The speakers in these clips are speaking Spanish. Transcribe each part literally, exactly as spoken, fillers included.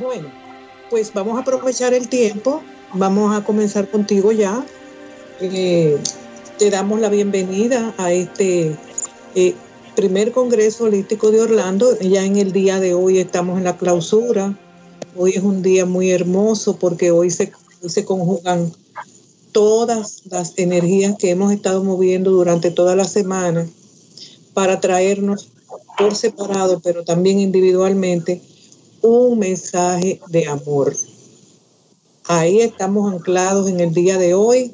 Bueno, pues vamos a aprovechar el tiempo, vamos a comenzar contigo ya. Eh, te damos la bienvenida a este eh, primer Congreso Holístico de Orlando. Ya en el día de hoy estamos en la clausura. Hoy es un día muy hermoso porque hoy se, hoy se conjugan todas las energías que hemos estado moviendo durante toda la semana para traernos por separado, pero también individualmente, un mensaje de amor. Ahí estamos anclados en el día de hoy,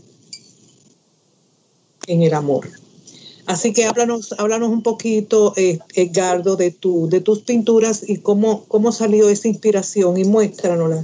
en el amor. Así que háblanos, háblanos un poquito, eh, Edgardo, de tu, de tus pinturas y cómo, cómo salió esa inspiración, y muéstranosla.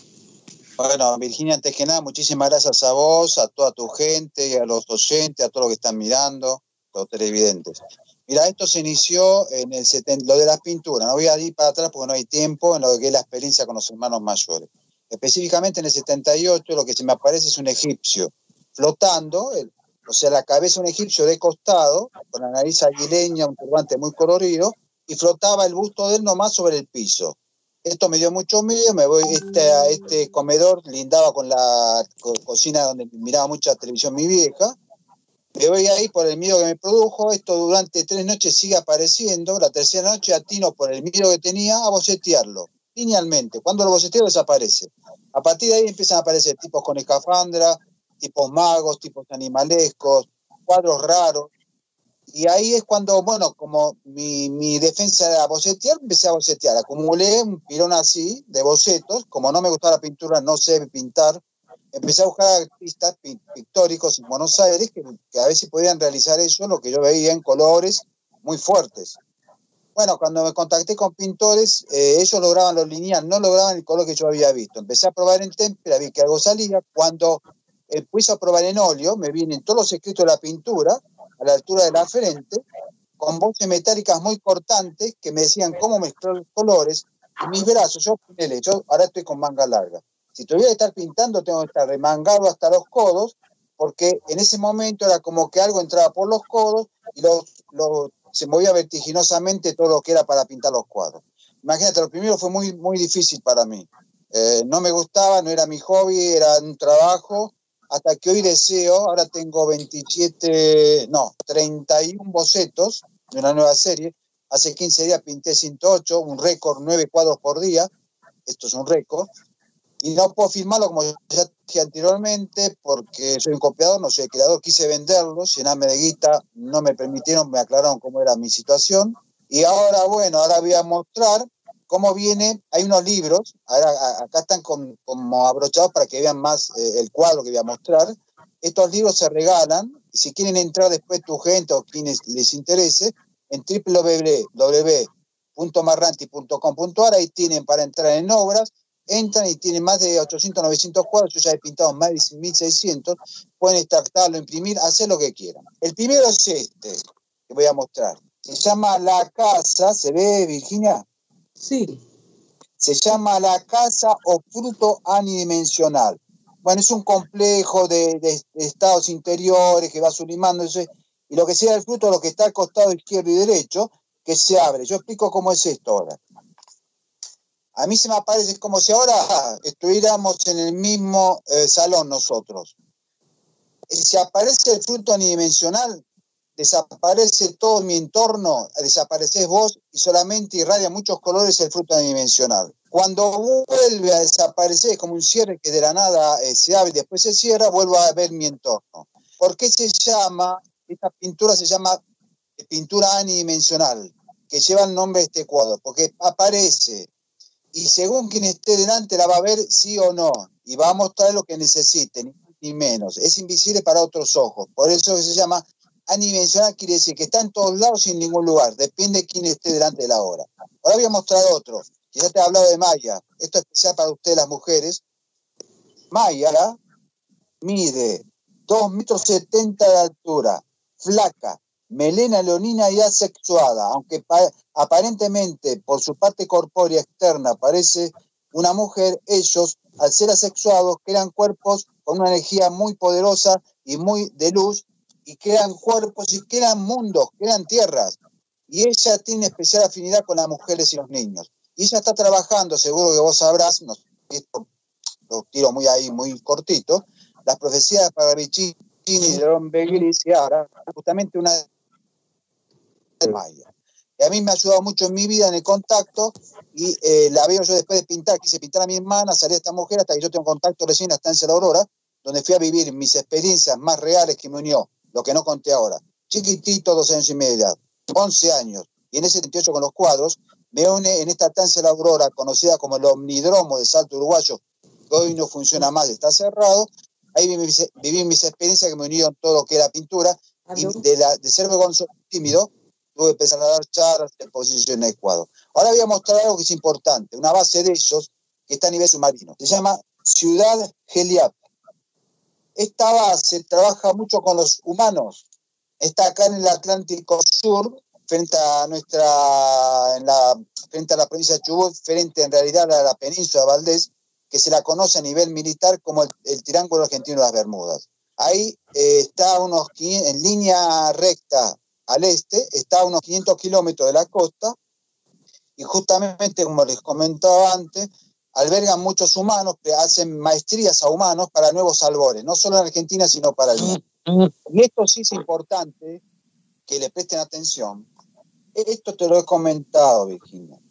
Bueno, Virginia, antes que nada, muchísimas gracias a vos, a toda tu gente, a los oyentes, a todos los que están mirando, los televidentes. Mira, esto se inició en el setenta, lo de las pinturas. No voy a ir para atrás porque no hay tiempo, en lo que es la experiencia con los hermanos mayores. Específicamente en el setenta y ocho, lo que se me aparece es un egipcio flotando, el, o sea, la cabeza de un egipcio de costado, con la nariz aguileña, un turbante muy colorido, y flotaba el busto de él nomás sobre el piso. Esto me dio mucho miedo, me voy, este, este comedor lindaba con la co cocina donde miraba mucha televisión mi vieja. Me voy ahí por el miedo que me produjo. Esto durante tres noches sigue apareciendo. La tercera noche atino por el miedo que tenía a bocetearlo, linealmente. Cuando lo boceteo desaparece. A partir de ahí empiezan a aparecer tipos con escafandra, tipos magos, tipos animalescos, cuadros raros. Y ahí es cuando, bueno, como mi, mi defensa era bocetear, empecé a bocetear. Acumulé un pilón así de bocetos. Como no me gustaba la pintura, no sé pintar. Empecé a buscar artistas pictóricos en Buenos Aires que, que a ver si podían realizar eso, lo que yo veía en colores muy fuertes. Bueno, cuando me contacté con pintores, eh, ellos lograban lo lineal, no lograban el color que yo había visto. Empecé a probar en témpera, vi que algo salía. Cuando empecé a probar en óleo, me vienen todos los escritos de la pintura, a la altura de la frente, con voces metálicas muy cortantes que me decían cómo mezclar los colores. Y mis brazos, yo, yo ahora estoy con manga larga. Si tuviera que estar pintando, tengo que estar remangado hasta los codos, porque en ese momento era como que algo entraba por los codos y los, los, se movía vertiginosamente todo lo que era para pintar los cuadros. Imagínate, lo primero fue muy, muy difícil para mí. Eh, no me gustaba, no era mi hobby, era un trabajo, hasta que hoy deseo, ahora tengo veintisiete, no, treinta y uno bocetos de una nueva serie. Hace quince días pinté ciento ocho, un récord, nueve cuadros por día. Esto es un récord. Y no puedo firmarlo, como ya dije anteriormente, porque soy un copiador, no soy el creador. Quise venderlos, llenarme de guita, no me permitieron, me aclararon cómo era mi situación. Y ahora, bueno, ahora voy a mostrar cómo viene. Hay unos libros, ahora, acá están con, como abrochados para que vean más eh, el cuadro que voy a mostrar. Estos libros se regalan, si quieren entrar después tu gente o quienes les interese, en w w w punto marranti punto com punto a r, ahí tienen para entrar en obras. Entran y tienen más de ochocientos, novecientos cuadros. Yo ya he pintado más de mil seiscientos. Pueden extractarlo, imprimir, hacer lo que quieran. El primero es este, que voy a mostrar. Se llama La Casa. ¿Se ve, Virginia? Sí. Se llama La Casa o Fruto Anidimensional. Bueno, es un complejo de, de, de estados interiores que va sublimándose. Y lo que sea el fruto, lo que está al costado izquierdo y derecho, que se abre. Yo explico cómo es esto ahora. A mí se me aparece como si ahora estuviéramos en el mismo eh, salón nosotros. Si aparece el fruto anidimensional, desaparece todo mi entorno, desapareces vos y solamente irradia muchos colores el fruto anidimensional. Cuando vuelve a desaparecer, como un cierre que de la nada eh, se abre y después se cierra, vuelvo a ver mi entorno. ¿Por qué se llama, esta pintura se llama pintura anidimensional, que lleva el nombre de este cuadro? Porque aparece y según quien esté delante la va a ver sí o no, y va a mostrar lo que necesite, ni, ni menos. Es invisible para otros ojos, por eso se llama anidimensional, quiere decir que está en todos lados y en ningún lugar, depende de quién esté delante de la obra. Ahora voy a mostrar otro, que ya te he hablado de Maya, esto es especial para ustedes las mujeres. Maya mide dos metros setenta de altura, flaca, melena leonina y asexuada, aunque aparentemente por su parte corpórea externa parece una mujer. Ellos, al ser asexuados, crean cuerpos con una energía muy poderosa y muy de luz, y crean cuerpos y crean mundos, crean tierras. Y ella tiene especial afinidad con las mujeres y los niños. Y ella está trabajando, seguro que vos sabrás, no, esto lo tiro muy ahí, muy cortito, las profecías de Pagliacci y de León Begris, y ahora justamente una de Maya. Y a mí me ha ayudado mucho en mi vida, en el contacto, y eh, la veo yo después de pintar, quise pintar a mi hermana, salí a esta mujer, hasta que yo tengo contacto recién en la estancia de la Aurora, donde fui a vivir mis experiencias más reales que me unió, lo que no conté ahora. Chiquitito, dos años y medio de edad, once años, y en ese setenta y ocho con los cuadros, me une en esta estancia de la Aurora, conocida como el Omnidromo de Salto Uruguayo, que hoy no funciona más, está cerrado. Ahí viví, viví mis experiencias que me unieron todo lo que era pintura, y de, la, de ser vergonzoso tímido, tuve que empezar a dar charlas, exposiciones de cuadros. Ahora voy a mostrar algo que es importante, una base de ellos que está a nivel submarino. Se llama Ciudad Heliap. Esta base trabaja mucho con los humanos. Está acá en el Atlántico Sur, frente a nuestra, en la, frente a la provincia de Chubut, frente en realidad a la península de Valdés, que se la conoce a nivel militar como el, el Triángulo Argentino de las Bermudas. Ahí eh, está unos en línea recta al este, está a unos quinientos kilómetros de la costa, y justamente, como les comentaba antes, albergan muchos humanos que hacen maestrías a humanos para nuevos albores, no solo en Argentina, sino para el mundo. Y esto sí es importante que le presten atención. Esto te lo he comentado, Virginia.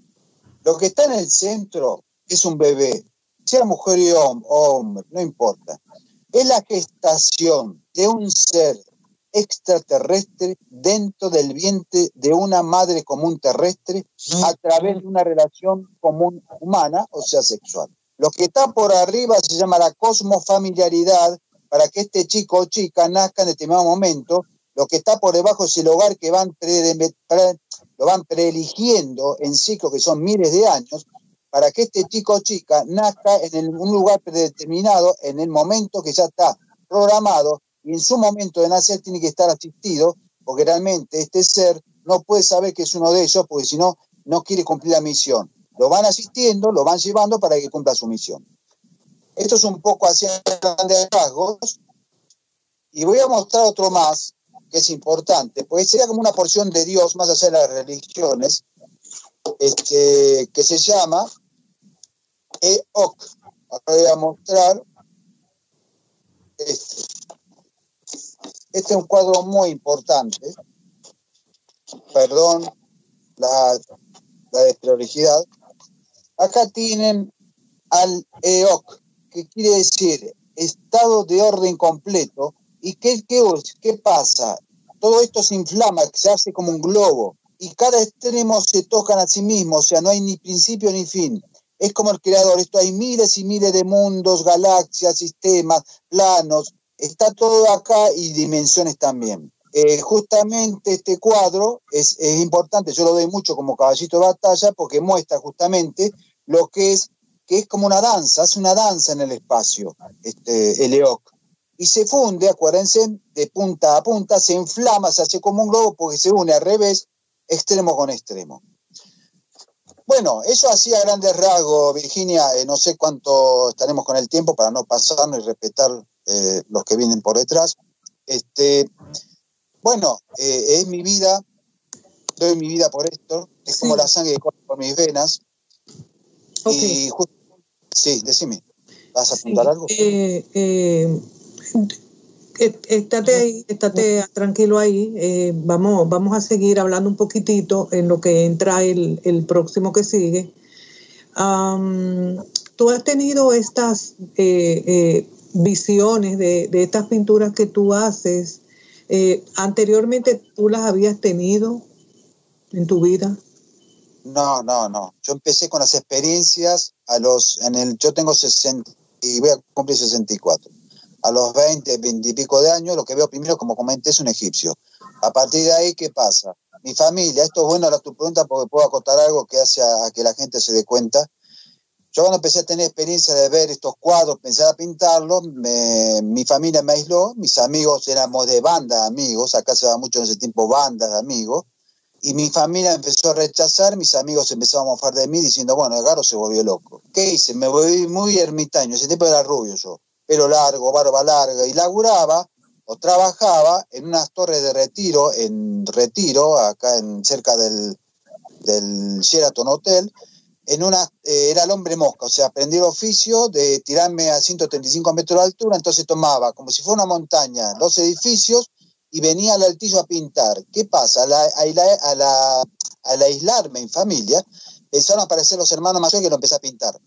Lo que está en el centro es un bebé, sea mujer o hombre, no importa. Es la gestación de un ser extraterrestre dentro del vientre de una madre común terrestre a través de una relación común humana, o sea, sexual. Lo que está por arriba se llama la cosmofamiliaridad, para que este chico o chica nazca en determinado momento. Lo que está por debajo es el hogar que van pre, pre, lo van preeligiendo en ciclos que son miles de años, para que este chico o chica nazca en el, un lugar predeterminado en el momento que ya está programado, y en su momento de nacer tiene que estar asistido, porque realmente este ser no puede saber que es uno de ellos, porque si no, no quiere cumplir la misión. Lo van asistiendo, lo van llevando para que cumpla su misión. Esto es un poco así a grandes rasgos, y voy a mostrar otro más, que es importante, porque sería como una porción de Dios, más allá de las religiones, este, que se llama Eok. Ahora voy a mostrar este. Este es un cuadro muy importante. Perdón la, la desprolijidad. Acá tienen al Eok, que quiere decir estado de orden completo. ¿Y qué, qué, qué pasa? Todo esto se inflama, se hace como un globo, y cada extremo se tocan a sí mismo, o sea, no hay ni principio ni fin. Es como el creador. Esto hay miles y miles de mundos, galaxias, sistemas, planos. Está todo acá, y dimensiones también. Eh, justamente este cuadro es, es importante, yo lo doy mucho como caballito de batalla, porque muestra justamente lo que es, que es como una danza, hace una danza en el espacio, este, el Eok. Y se funde, acuérdense, de punta a punta, se inflama, se hace como un globo, porque se une al revés, extremo con extremo. Bueno, eso hacía grandes rasgos, Virginia. Eh, no sé cuánto estaremos con el tiempo para no pasarnos y respetar eh, los que vienen por detrás. Este, bueno, eh, es mi vida, doy mi vida por esto, es sí. Como la sangre que corre por mis venas. Okay. Y justo, sí, decime, ¿vas a apuntar sí. algo? Eh, eh, estate ahí, estate tranquilo ahí. Eh, vamos, vamos a seguir hablando un poquitito en lo que entra el, el próximo que sigue. Um, tú has tenido estas eh, eh, visiones de, de estas pinturas que tú haces. Eh, anteriormente, ¿tú las habías tenido en tu vida? No, no, no. Yo empecé con las experiencias a los, en el, yo tengo sesenta y voy a cumplir sesenta y cuatro. A los veinte, veinte y pico de años, lo que veo primero, como comenté, es un egipcio. A partir de ahí, ¿qué pasa? Mi familia, esto es bueno a tu pregunta porque puedo acotar algo que hace a, a que la gente se dé cuenta. Yo cuando empecé a tener experiencia de ver estos cuadros, pensar a pintarlos, me, mi familia me aisló, mis amigos éramos de banda, amigos, acá se da mucho en ese tiempo bandas de amigos, y mi familia empezó a rechazar, mis amigos empezaron a mofar de mí diciendo, bueno, Edgardo se volvió loco. ¿Qué hice? Me volví muy ermitaño, ese tiempo era rubio yo, pelo largo, barba larga, y laburaba o trabajaba en unas torres de retiro, en Retiro, acá en cerca del, del Sheraton Hotel, en una, eh, era el hombre mosca, o sea, aprendí el oficio de tirarme a ciento treinta y cinco metros de altura, entonces tomaba como si fuera una montaña los edificios y venía al altillo a pintar. ¿Qué pasa? Al, al, al, al aislarme en familia, empezaron a aparecer los hermanos mayores que lo empecé a pintar.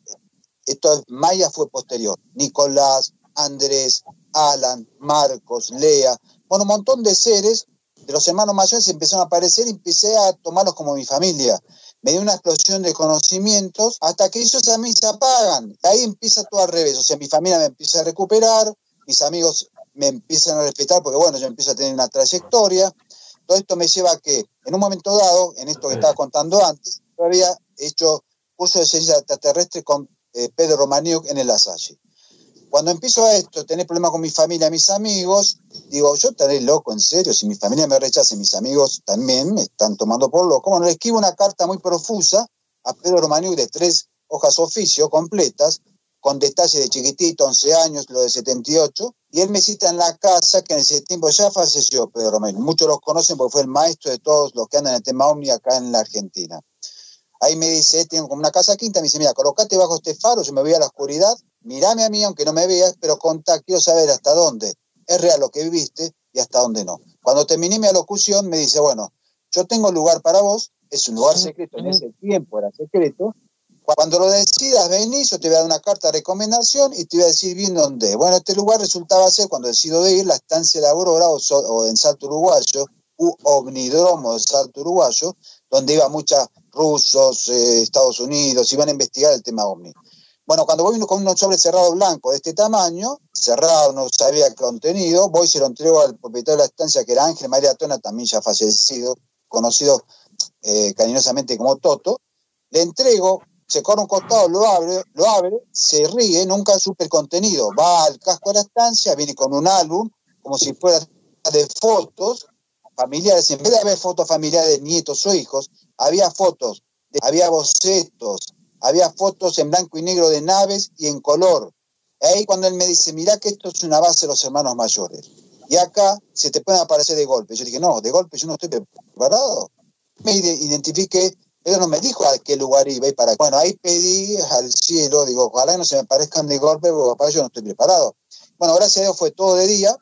Esto, Maya fue posterior. Nicolás, Andrés, Alan, Marcos, Lea, bueno, un montón de seres de los hermanos mayores empezaron a aparecer y empecé a tomarlos como mi familia. Me dio una explosión de conocimientos hasta que ellos a mí se apagan. Ahí empieza todo al revés. O sea, mi familia me empieza a recuperar, mis amigos me empiezan a respetar porque, bueno, yo empiezo a tener una trayectoria. Todo esto me lleva a que, en un momento dado, en esto que estaba contando antes, yo había hecho curso de ciencia extraterrestre con eh, Pedro Romaniuk en el Lasalle. Cuando empiezo a esto, tener problemas con mi familia, mis amigos, digo, yo estaré loco, en serio, si mi familia me rechaza y mis amigos también me están tomando por loco. Bueno, le escribo una carta muy profusa a Pedro Romaniuk de tres hojas oficio completas, con detalles de chiquitito, once años, lo de setenta y ocho, y él me cita en la casa, que en ese tiempo ya falleció Pedro Romaniuk. Muchos los conocen porque fue el maestro de todos los que andan en el tema OVNI acá en la Argentina. Ahí me dice, tengo como una casa quinta, me dice, mira, colocate bajo este faro, yo me voy a la oscuridad, mirame a mí, aunque no me veas, pero contá, quiero saber hasta dónde es real lo que viviste y hasta dónde no. Cuando terminé mi alocución, me dice, bueno, yo tengo lugar para vos, es un lugar secreto, en ese tiempo era secreto, cuando lo decidas venís, yo te voy a dar una carta de recomendación y te voy a decir bien dónde. Bueno, este lugar resultaba ser, cuando decido de ir, la estancia de Aurora, o, so, o en Salto Uruguayo, u Ovnidromo de Salto Uruguayo, donde iba muchos rusos, eh, Estados Unidos, iban a investigar el tema OVNI. Bueno, cuando voy con un sobre cerrado blanco de este tamaño, cerrado, no sabía el contenido, voy y se lo entrego al propietario de la estancia, que era Ángel María Tona, también ya fallecido, conocido eh, cariñosamente como Toto. Le entrego, se corre un costado, lo abre, lo abre, se ríe, nunca supe el contenido. Va al casco de la estancia, viene con un álbum, como si fuera de fotos familiares. En vez de haber fotos familiares de nietos o hijos, había fotos, de, había bocetos, había fotos en blanco y negro de naves y en color. Ahí cuando él me dice, mirá que esto es una base de los hermanos mayores. Y acá se te pueden aparecer de golpe. Yo dije, no, de golpe yo no estoy preparado. Me identifiqué, pero no me dijo a qué lugar iba y para qué. Bueno, ahí pedí al cielo, digo, ojalá no se me aparezcan de golpe, porque para yo no estoy preparado. Bueno, gracias a Dios fue todo de día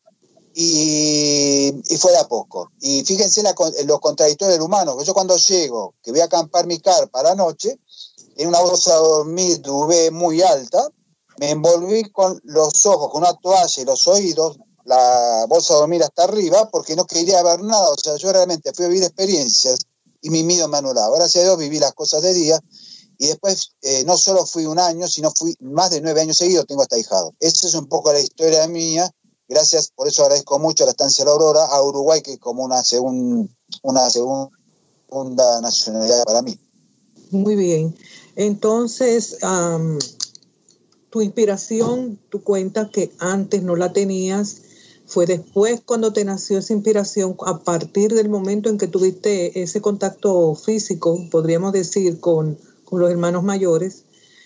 y, y fue de a poco. Y fíjense la, lo contradictorio del humano, que yo cuando llego, que voy a acampar mi carpa a la noche, en una bolsa de dormir duvé muy alta, me envolví con los ojos, con una toalla y los oídos, la bolsa de dormir hasta arriba, porque no quería ver nada. O sea, yo realmente fui a vivir experiencias y mi miedo me anulaba. Gracias a Dios viví las cosas de día y después eh, no solo fui un año, sino fui más de nueve años seguidos, tengo hasta ahijado. Esa es un poco la historia mía. Gracias, por eso agradezco mucho a la estancia La Aurora, a Uruguay, que es como una, segun, una segunda nacionalidad para mí. Muy bien. Entonces, um, tu inspiración, tú cuentas que antes no la tenías, fue después cuando te nació esa inspiración, a partir del momento en que tuviste ese contacto físico, podríamos decir, con, con los hermanos mayores,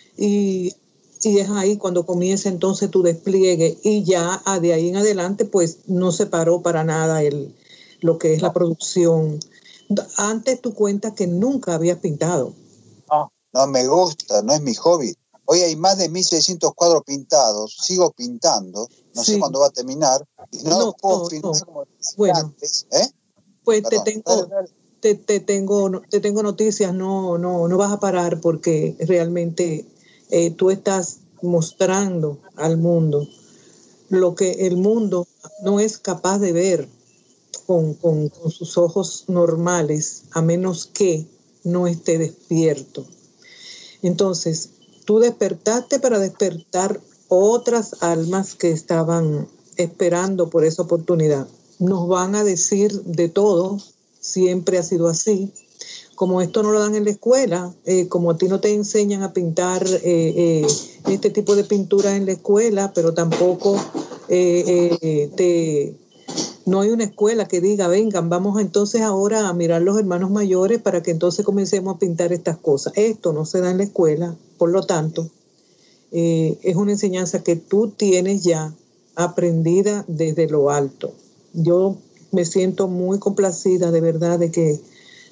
y, y es ahí cuando comienza entonces tu despliegue, y ya de ahí en adelante, pues no se paró para nada el, lo que es la producción. Antes tú cuentas que nunca habías pintado. No, no me gusta, no es mi hobby. Hoy hay más de mil seiscientos cuadros pintados, sigo pintando, no sí. sé cuándo va a terminar, y no, no puedo no, pintar no. como bueno, antes. ¿eh? Pues te tengo, te, te, tengo, te tengo noticias, no, no, no vas a parar porque realmente eh, tú estás mostrando al mundo lo que el mundo no es capaz de ver con, con, con sus ojos normales, a menos que no esté despierto. Entonces, tú despertaste para despertar otras almas que estaban esperando por esa oportunidad. Nos van a decir de todo, siempre ha sido así. Como esto no lo dan en la escuela, eh, como a ti no te enseñan a pintar eh, eh, este tipo de pintura en la escuela, pero tampoco eh, eh, te... no hay una escuela que diga, vengan, vamos entonces ahora a mirar los hermanos mayores para que entonces comencemos a pintar estas cosas. Esto no se da en la escuela, por lo tanto, eh, es una enseñanza que tú tienes ya aprendida desde lo alto. Yo me siento muy complacida de verdad de que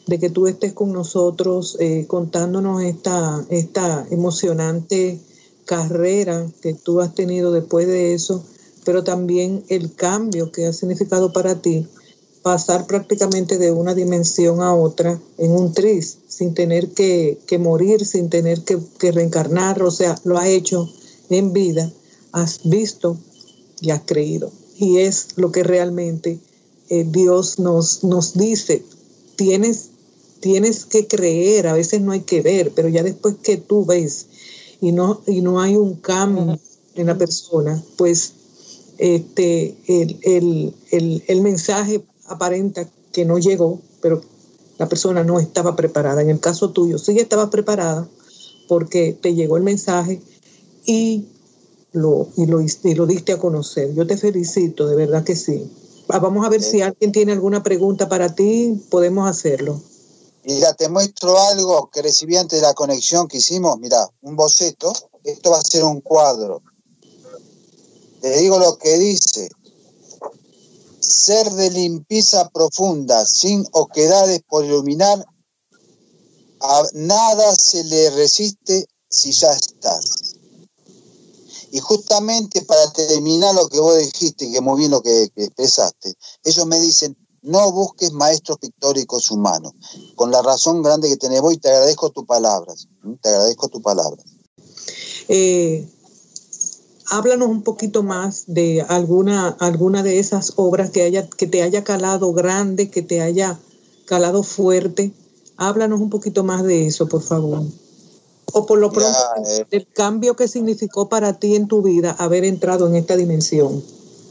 de que tú estés con nosotros eh, contándonos esta, esta emocionante carrera que tú has tenido después de eso, pero también el cambio que ha significado para ti pasar prácticamente de una dimensión a otra en un tris, sin tener que, que morir, sin tener que, que reencarnar, o sea, lo has hecho en vida, has visto y has creído. Y es lo que realmente eh, Dios nos, nos dice, tienes, tienes que creer, a veces no hay que ver, pero ya después que tú ves y no, y no hay un cambio en la persona, pues este, el, el, el, el mensaje aparenta que no llegó, pero la persona no estaba preparada. En el caso tuyo, sí estaba preparada porque te llegó el mensaje y lo, y lo, y lo diste a conocer. Yo te felicito, de verdad que sí. Vamos a ver si alguien tiene alguna pregunta para ti, podemos hacerlo. Mira, te muestro algo que recibí antes de la conexión que hicimos. Mira, un boceto. Esto va a ser un cuadro. Te digo lo que dice. Ser de limpieza profunda, sin oquedades por iluminar, a nada se le resiste si ya estás. Y justamente para terminar lo que vos dijiste, que muy bien lo que, que expresaste, ellos me dicen, no busques maestros pictóricos humanos, con la razón grande que tenés vos, y te agradezco tus palabras, te agradezco tus palabras. Eh, háblanos un poquito más de alguna, alguna de esas obras que, haya, que te haya calado grande, que te haya calado fuerte. Háblanos un poquito más de eso, por favor. O por lo pronto, ya, eh, el cambio que significó para ti en tu vida haber entrado en esta dimensión.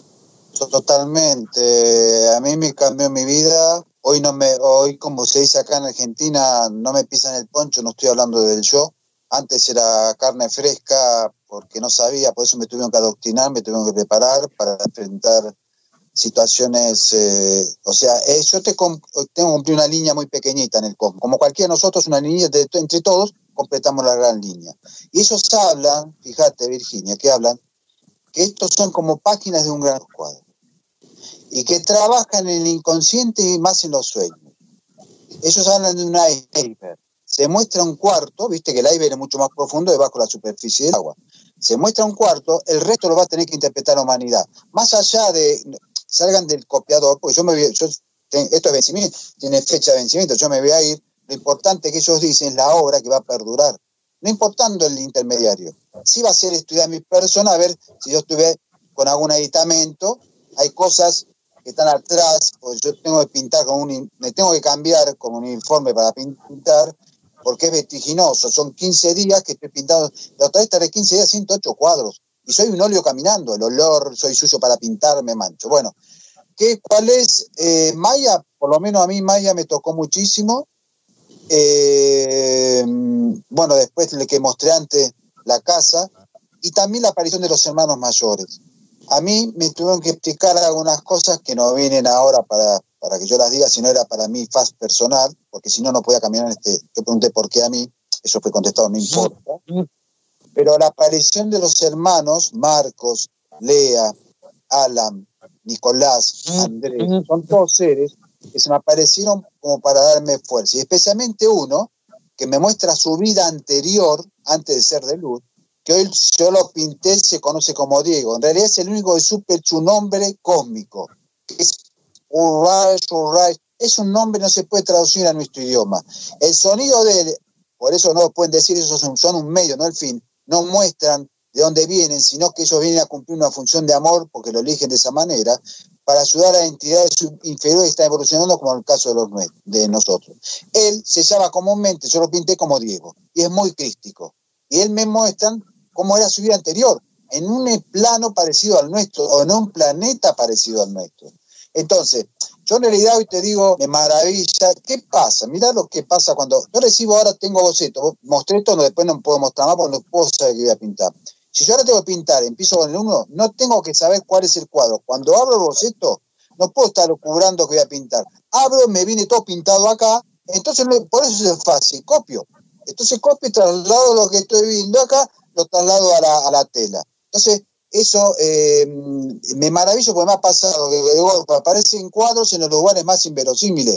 Totalmente. A mí me cambió mi vida. Hoy, no me, hoy, como se dice acá en Argentina, no me pisan el poncho, no estoy hablando del yo. Antes era carne fresca porque no sabía, por eso me tuvieron que adoctrinar, me tuvieron que preparar para enfrentar situaciones, eh, o sea, eh, yo te tengo que cumplir una línea muy pequeñita en el cosmos. Como cualquiera de nosotros, una línea de, entre todos, completamos la gran línea. Y ellos hablan, fíjate Virginia, que hablan, que estos son como páginas de un gran cuadro. Y que trabajan en el inconsciente y más en los sueños. Ellos hablan de un iceberg. Se muestra un cuarto, viste que el iceberg es mucho más profundo debajo de la superficie del agua. Se muestra un cuarto, el resto lo va a tener que interpretar la humanidad. Más allá de, salgan del copiador, porque yo me voy, yo, esto es vencimiento, tiene fecha de vencimiento, yo me voy a ir, lo importante que ellos dicen es la obra que va a perdurar, no importando el intermediario. Sí va a ser estudiar mi persona, a ver si yo estuve con algún aditamento, hay cosas que están atrás, pues yo tengo que pintar con un, me tengo que cambiar con un uniforme para pintar, porque es vertiginoso, son quince días que estoy pintando, la otra vez tardé quince días, ciento ocho cuadros, y soy un óleo caminando, el olor, soy sucio para pintar, me mancho. Bueno, ¿qué, ¿cuál es? Eh, Maya, por lo menos a mí Maya me tocó muchísimo, eh, bueno, después le que mostré antes la casa, y también la aparición de los hermanos mayores. A mí me tuvieron que explicar algunas cosas que no vienen ahora para, para que yo las diga, sino era para mí faz personal, porque si no, no podía caminar en este. Yo pregunté por qué a mí, eso fue contestado, no importa. Pero la aparición de los hermanos, Marcos, Lea, Alan, Nicolás, Andrés, son todos seres que se me aparecieron como para darme fuerza. Y especialmente uno que me muestra su vida anterior, antes de ser de luz, que hoy yo lo pinté, se conoce como Diego. En realidad es el único que supe su nombre cósmico, que es Uray, Uray. Es un nombre, no se puede traducir a nuestro idioma. El sonido de él, por eso no lo pueden decir, esos son, son un medio, no el fin. No muestran de dónde vienen, sino que ellos vienen a cumplir una función de amor, porque lo eligen de esa manera, para ayudar a entidades inferiores que están evolucionando, como en el caso de, los, de nosotros. Él se llama comúnmente, yo lo pinté como Diego, y es muy crístico. Y él me muestran cómo era su vida anterior, en un plano parecido al nuestro, o en un planeta parecido al nuestro. Entonces, yo en realidad hoy te digo, me maravilla, ¿qué pasa? Mirá lo que pasa cuando, yo recibo ahora, tengo bocetos, mostré esto, no, después no puedo mostrar más porque no puedo saber qué voy a pintar. Si yo ahora tengo que pintar, empiezo con el uno, no tengo que saber cuál es el cuadro. Cuando abro el boceto, no puedo estar cubrando que voy a pintar. Abro, me viene todo pintado acá, entonces por eso es fácil, copio. Entonces copio y traslado lo que estoy viendo acá, lo traslado a la, a la tela. Entonces, eso eh, me maravillo porque me ha pasado que de golpe aparecen cuadros en los lugares más inverosímiles.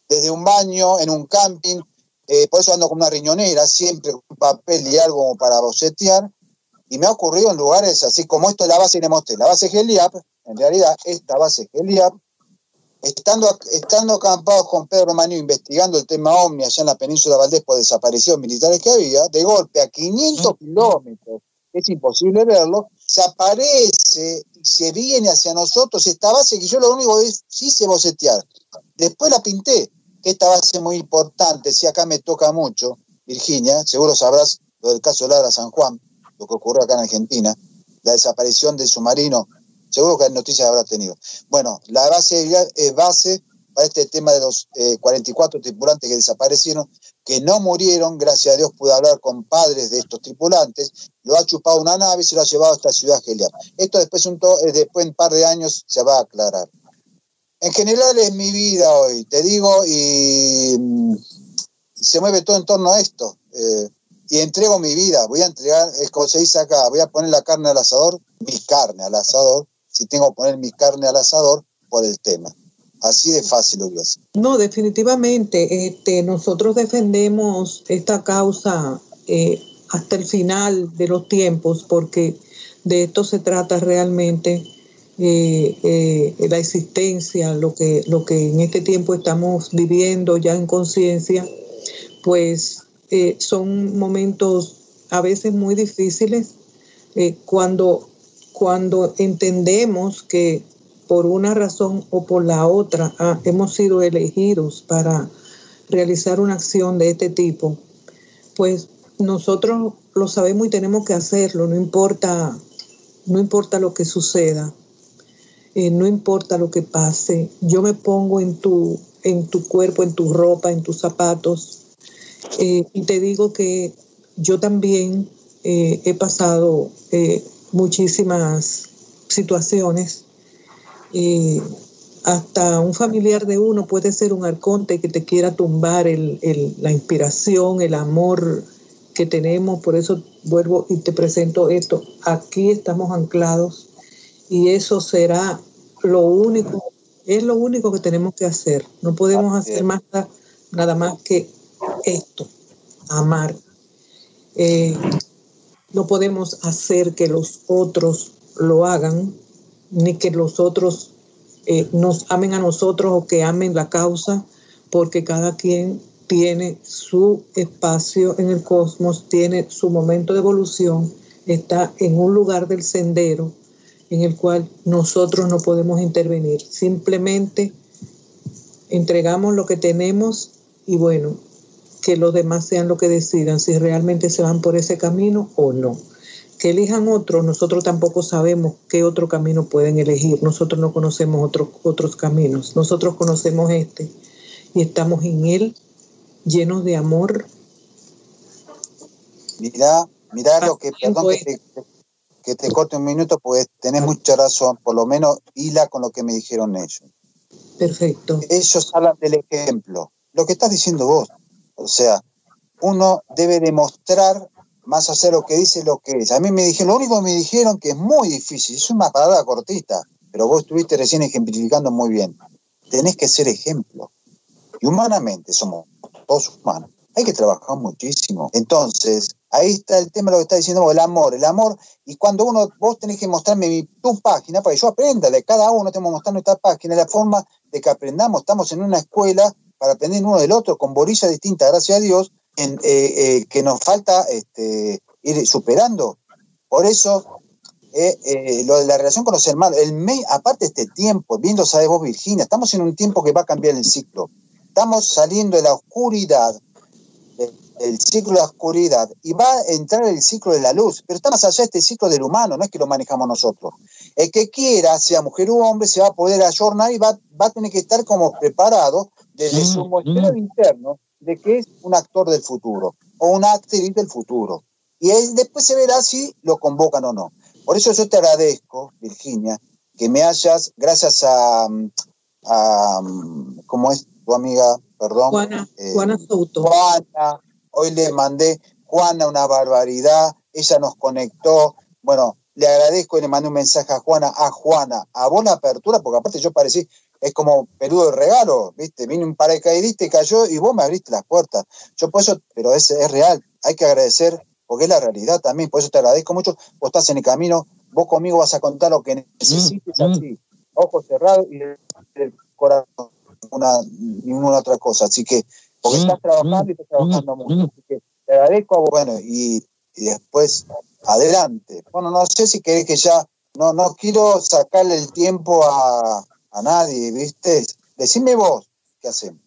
desde un baño, en un camping, eh, por eso ando con una riñonera, siempre con papel y algo para bocetear, y me ha ocurrido en lugares así como esto, la base que le mostré, la base Geliap, en realidad esta base Geliap, estando, estando acampados con Pedro Maño investigando el tema OVNI allá en la península de Valdés por desaparecidos militares que había, de golpe a quinientos kilómetros, es imposible verlo, se aparece y se viene hacia nosotros esta base que yo lo único que sí sé bocetear. Después la pinté, que esta base es muy importante, si acá me toca mucho, Virginia, seguro sabrás lo del caso de Ladra San Juan, lo que ocurrió acá en Argentina, la desaparición del submarino, seguro que noticias habrá tenido. Bueno, la base es base para este tema de los eh, cuarenta y cuatro tripulantes que desaparecieron, que no murieron, gracias a Dios pude hablar con padres de estos tripulantes, lo ha chupado una nave y se lo ha llevado a esta ciudad Geliap. Esto después, un to eh, después en un par de años se va a aclarar. En general es mi vida hoy, te digo, y mm, se mueve todo en torno a esto. Eh, y entrego mi vida, voy a entregar, es como se dice acá, voy a poner la carne al asador, mi carne al asador, si tengo que poner mi carne al asador por el tema. Así de fácil lo voy a hacer. No, definitivamente, este, nosotros defendemos esta causa eh, hasta el final de los tiempos, porque de esto se trata realmente. Eh, eh, la existencia, lo que, lo que en este tiempo estamos viviendo ya en conciencia, pues eh, son momentos a veces muy difíciles eh, cuando, cuando entendemos que por una razón o por la otra ah, hemos sido elegidos para realizar una acción de este tipo, pues nosotros lo sabemos y tenemos que hacerlo, no importa, no importa lo que suceda. Eh, no importa lo que pase, yo me pongo en tu, en tu cuerpo, en tu ropa, en tus zapatos, eh, y te digo que yo también eh, he pasado eh, muchísimas situaciones. Eh, hasta un familiar de uno puede ser un arconte que te quiera tumbar el, el, la inspiración, el amor que tenemos. Por eso vuelvo y te presento esto. Aquí estamos anclados. Y eso será lo único, es lo único que tenemos que hacer. No podemos hacer más, nada más que esto, amar. Eh, no podemos hacer que los otros lo hagan, ni que los otros eh, nos amen a nosotros o que amen la causa, porque cada quien tiene su espacio en el cosmos, tiene su momento de evolución, está en un lugar del sendero en el cual nosotros no podemos intervenir. Simplemente entregamos lo que tenemos y bueno, que los demás sean lo que decidan, si realmente se van por ese camino o no. Que elijan otro, nosotros tampoco sabemos qué otro camino pueden elegir. Nosotros no conocemos otros otros caminos. Nosotros conocemos este y estamos en él llenos de amor. Mirá, mirá lo que, perdón que te, que te corte un minuto, pues tenés mucha razón, por lo menos hila con lo que me dijeron ellos. Perfecto. Ellos hablan del ejemplo, lo que estás diciendo vos. O sea, uno debe demostrar más hacer lo que dice lo que es. A mí me dijeron, lo único que me dijeron que es muy difícil, es una palabra cortita, pero vos estuviste recién ejemplificando muy bien. Tenés que ser ejemplo. Y humanamente somos todos humanos. Hay que trabajar muchísimo. Entonces, ahí está el tema de lo que está diciendo vos, el amor, el amor. Y cuando uno, vos tenés que mostrarme mi, tu página para que yo aprenda, de cada uno tenemos que mostrar nuestra página, la forma de que aprendamos. Estamos en una escuela para aprender uno del otro, con borillas distintas, gracias a Dios, en, eh, eh, que nos falta este, ir superando. Por eso, eh, eh, lo de la relación con los hermanos, el me, aparte de este tiempo, bien lo sabes vos, Virginia, estamos en un tiempo que va a cambiar el ciclo. Estamos saliendo de la oscuridad, el ciclo de la oscuridad, y va a entrar el ciclo de la luz, pero está más allá de este ciclo del humano, no es que lo manejamos nosotros. El que quiera, sea mujer u hombre, se va a poder ayornar y va, va a tener que estar como preparado desde su muestreo interno de que es un actor del futuro o una actriz del futuro. Y él después se verá si lo convocan o no. Por eso yo te agradezco, Virginia, que me hayas, gracias a, a ¿cómo es tu amiga? Perdón. Juana, eh, Juana Souto. Juana, hoy le mandé, Juana, una barbaridad, ella nos conectó, bueno, le agradezco y le mandé un mensaje a Juana, a Juana, a vos la apertura, porque aparte yo parecí, es como peludo de regalo, ¿viste? Vino un paracaidista y cayó y vos me abriste las puertas. Yo por eso, pero es, es real, hay que agradecer, porque es la realidad también, por eso te agradezco mucho. Vos estás en el camino, vos conmigo vas a contar lo que necesites así, ojos cerrados y el corazón, una, ninguna otra cosa. Así que, porque estás trabajando y estás trabajando mucho. Así que te agradezco a vos, bueno, y, y después, adelante. Bueno, no sé si querés que ya, no, no quiero sacarle el tiempo a, a nadie, ¿viste? Decime vos, ¿qué hacemos?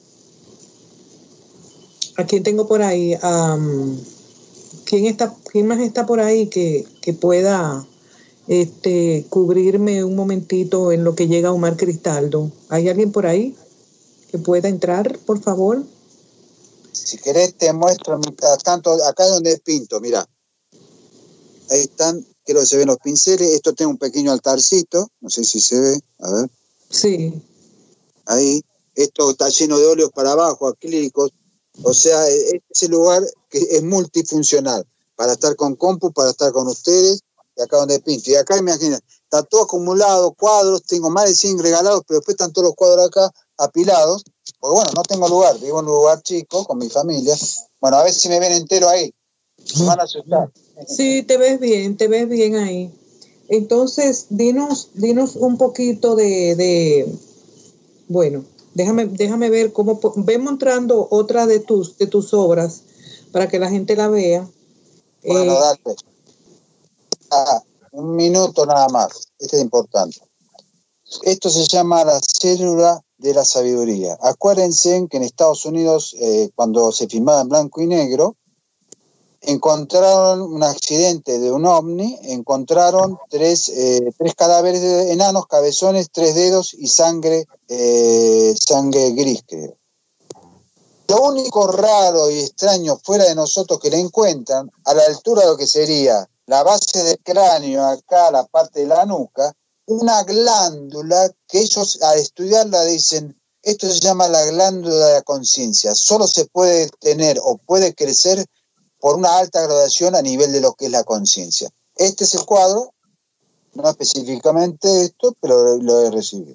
¿A quién tengo por ahí? Um, ¿quién, está, ¿Quién más está por ahí que, que pueda este, cubrirme un momentito en lo que llega Omar Cristaldo? ¿Hay alguien por ahí que pueda entrar, por favor? Si querés te muestro, mientras tanto, acá es donde pinto, mira. Ahí están, quiero que se ven los pinceles. Esto tiene un pequeño altarcito, no sé si se ve, a ver. Sí. Ahí, esto está lleno de óleos para abajo, acrílicos. O sea, ese lugar que es multifuncional, para estar con compu, para estar con ustedes, y acá donde pinto. Y acá, imagínate, está todo acumulado, cuadros, tengo más de cien regalados, pero después están todos los cuadros acá apilados, porque bueno, no tengo lugar, vivo en un lugar chico, con mi familia. Bueno, a ver si me ven entero ahí. Me van a asustar. Sí, te ves bien, te ves bien ahí. Entonces, dinos, dinos un poquito de, de bueno, déjame, déjame ver cómo, ve mostrando otra de tus, de tus obras para que la gente la vea. Bueno, eh, dale. Ah, un minuto nada más, este es importante. Esto se llama la célula de la sabiduría. Acuérdense que en Estados Unidos, eh, cuando se filmaba en blanco y negro, encontraron un accidente de un ovni, encontraron tres, eh, tres cadáveres de enanos, cabezones, tres dedos y sangre, eh, sangre gris, creo. Lo único raro y extraño fuera de nosotros que le encuentran, a la altura de lo que sería la base del cráneo, acá la parte de la nuca, una glándula que ellos al estudiarla dicen, esto se llama la glándula de la conciencia, solo se puede tener o puede crecer por una alta graduación a nivel de lo que es la conciencia. Este es el cuadro, no específicamente esto, pero lo he recibido.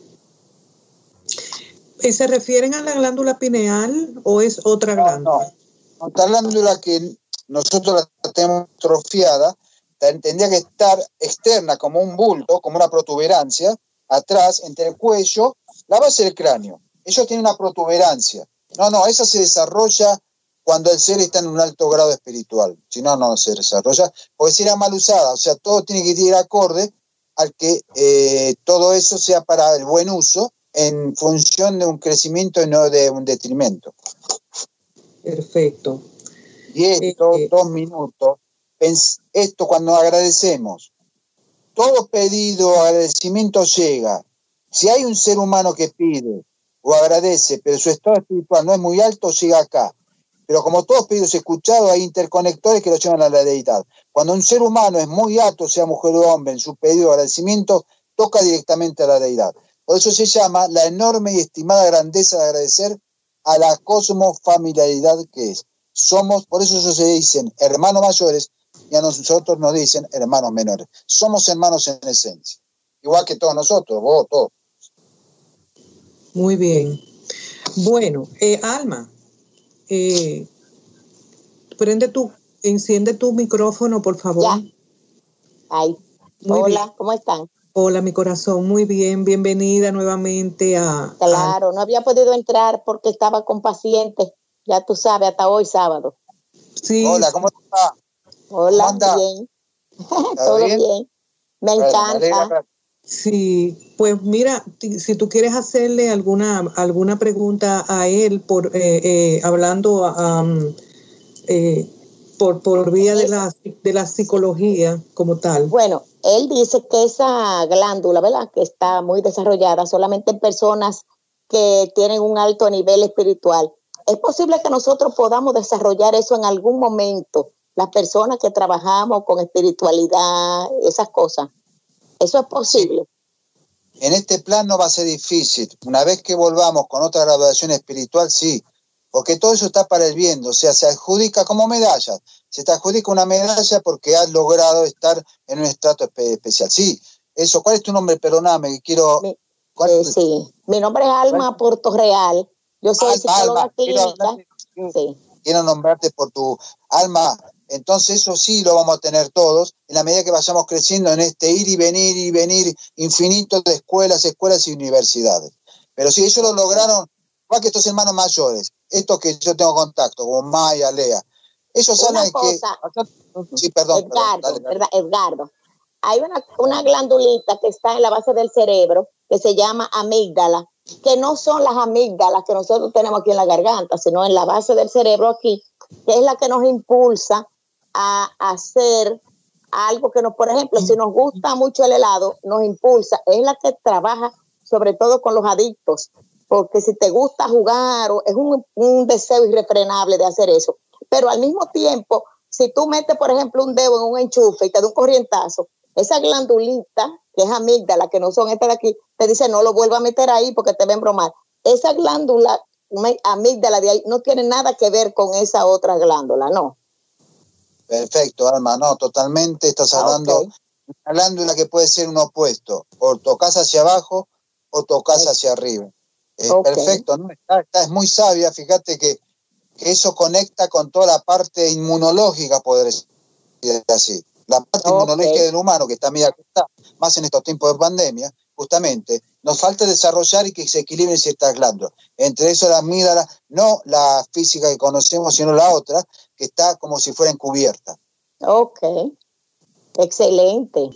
¿Se refieren a la glándula pineal o es otra glándula? No, no. Otra glándula que nosotros la tenemos atrofiada, tendría que estar externa como un bulto, como una protuberancia, atrás, entre el cuello, la base del cráneo. Ellos tienen una protuberancia. No, no, esa se desarrolla cuando el ser está en un alto grado espiritual. Si no, no se desarrolla, porque será mal usada. O sea, todo tiene que ir acorde al que eh, todo eso sea para el buen uso, en función de un crecimiento y no de un detrimento. Perfecto. Y esto, eh, dos minutos, esto cuando agradecemos, todo pedido o agradecimiento llega. Si hay un ser humano que pide o agradece, pero su estado espiritual no es muy alto, llega acá. Pero como todos pedidos escuchados, hay interconectores que lo llevan a la deidad. Cuando un ser humano es muy alto, sea mujer o hombre, en su pedido de agradecimiento, toca directamente a la deidad. Por eso se llama la enorme y estimada grandeza de agradecer a la cosmofamiliaridad que es. Somos, por eso ellos se dicen hermanos mayores y a nosotros nos dicen hermanos menores. Somos hermanos en esencia. Igual que todos nosotros, vos, todos. Muy bien. Bueno, eh, Alma, eh, prende tu, enciende tu micrófono, por favor. Ya. Ay. Muy Hola, bien. ¿Cómo están? Hola, mi corazón, muy bien, bienvenida nuevamente a... Claro, a... no había podido entrar porque estaba con pacientes, ya tú sabes, hasta hoy sábado. Sí. Hola, ¿cómo estás? Hola, ¿Cómo anda? bien. Todo bien? bien. Me bueno, encanta. Me sí, pues mira, si tú quieres hacerle alguna alguna pregunta a él, por eh, eh, hablando um, eh, por, por vía de la, de la psicología como tal. Bueno, él dice que esa glándula, ¿verdad?, que está muy desarrollada solamente en personas que tienen un alto nivel espiritual. ¿Es posible que nosotros podamos desarrollar eso en algún momento? Las personas que trabajamos con espiritualidad, esas cosas. ¿Eso es posible? Sí. En este plan no va a ser difícil. Una vez que volvamos con otra graduación espiritual, sí. Porque todo eso está para el bien. O sea, se adjudica como medallas. Se te adjudica una medalla porque has logrado estar en un estrato especial. Sí, eso. ¿Cuál es tu nombre? Perdóname, que quiero... Mi, Eh, sí, mi nombre es Alma Portorreal. Yo soy Alma, psicóloga Alma. clínica. Quiero, sí. quiero nombrarte por tu Alma. Entonces eso sí lo vamos a tener todos en la medida que vayamos creciendo en este ir y venir y venir infinito de escuelas, escuelas y universidades. Pero sí, eso lo lograron, igual que estos hermanos mayores, estos que yo tengo contacto, como Maya, Lea. Ellos Una saben cosa, que... Sí, perdón. Edgardo, perdón dale, dale. ¿verdad? Edgardo. Hay una, una glandulita que está en la base del cerebro que se llama amígdala, que no son las amígdalas que nosotros tenemos aquí en la garganta, sino en la base del cerebro aquí, que es la que nos impulsa a hacer algo que nos, por ejemplo, si nos gusta mucho el helado, nos impulsa, es la que trabaja sobre todo con los adictos, porque si te gusta jugar, es un, un deseo irrefrenable de hacer eso, pero al mismo tiempo, si tú metes, por ejemplo, un dedo en un enchufe y te da un corrientazo, esa glandulita, que es amígdala, que no son estas de aquí, te dice no lo vuelva a meter ahí porque te ven bromar. Esa glándula amígdala de ahí no tiene nada que ver con esa otra glándula, no. Perfecto, Alma, no, totalmente estás hablando de okay. Una glándula que puede ser un opuesto, o tocas hacia abajo o tocas okay. hacia arriba. Eh, okay. Perfecto, ¿no? Está, está, es muy sabia, fíjate que, que eso conecta con toda la parte inmunológica, poder decir así. La parte okay. inmunológica del humano, que está media acostada, más en estos tiempos de pandemia, justamente, nos falta desarrollar y que se equilibren ciertas glándulas. Entre eso la amígdala, no la física que conocemos, sino la otra, que está como si fuera encubierta. Ok, excelente.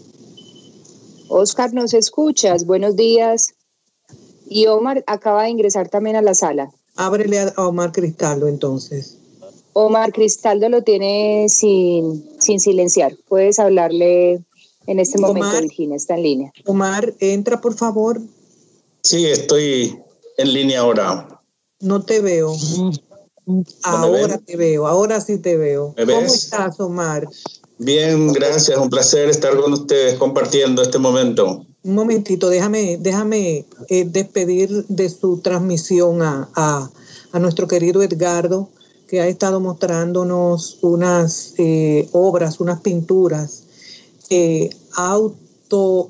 Oscar, ¿nos escuchas? Buenos días. Y Omar acaba de ingresar también a la sala. Ábrele a Omar Cristaldo entonces. Omar Cristaldo lo tiene sin, sin silenciar. Puedes hablarle en este momento, Omar, Virginia está en línea. Omar, entra por favor. Sí, estoy en línea ahora. No te veo. ¿No ahora te veo, ahora sí te veo. ¿Me ¿Cómo ves? estás, Omar? Bien, gracias. Un placer estar con ustedes compartiendo este momento. Un momentito, déjame, déjame eh, despedir de su transmisión a, a, a nuestro querido Edgardo, que ha estado mostrándonos unas eh, obras, unas pinturas eh, auto,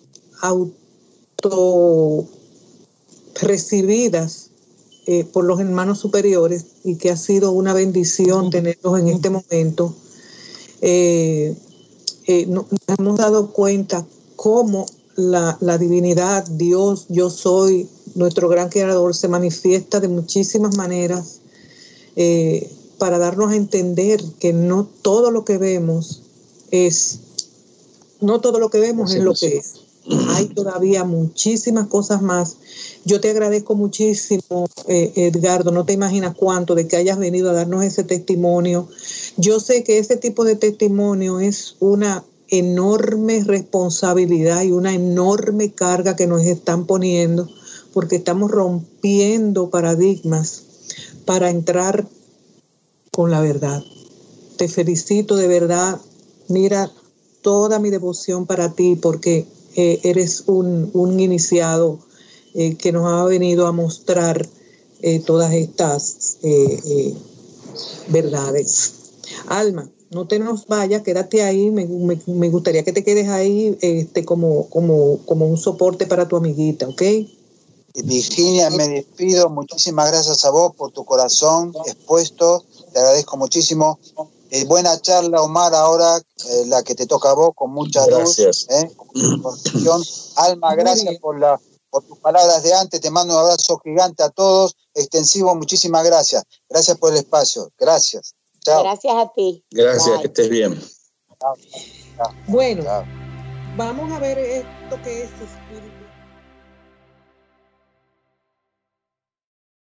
auto recibidas eh, por los hermanos superiores y que ha sido una bendición tenerlos en este momento. Eh, eh, nos hemos dado cuenta cómo la, la divinidad, Dios, yo soy, nuestro gran creador, se manifiesta de muchísimas maneras eh, para darnos a entender que no todo lo que vemos es, no todo lo que vemos es lo que es. Hay todavía muchísimas cosas más. Yo te agradezco muchísimo, eh, Edgardo, no te imaginas cuánto de que hayas venido a darnos ese testimonio. Yo sé que ese tipo de testimonio es una enorme responsabilidad y una enorme carga que nos están poniendo, porque estamos rompiendo paradigmas para entrar con la verdad. Te felicito de verdad. Mira, toda mi devoción para ti, porque eh, eres un, un iniciado eh, que nos ha venido a mostrar eh, todas estas eh, eh, verdades. Alma, no te nos vayas, quédate ahí, me, me, me gustaría que te quedes ahí este, como, como, como un soporte para tu amiguita, ¿ok? Virginia, me despido, muchísimas gracias a vos por tu corazón expuesto, te agradezco muchísimo. Eh, buena charla, Omar, ahora eh, la que te toca a vos, con mucha gracias. luz. ¿eh? Con Alma, gracias por, la, por tus palabras de antes, te mando un abrazo gigante a todos, extensivo, muchísimas gracias. Gracias por el espacio, gracias. Chao. Gracias a ti. Gracias, Bye. Que estés bien. Chao. Chao. Bueno, Chao. vamos a ver esto que es espíritu.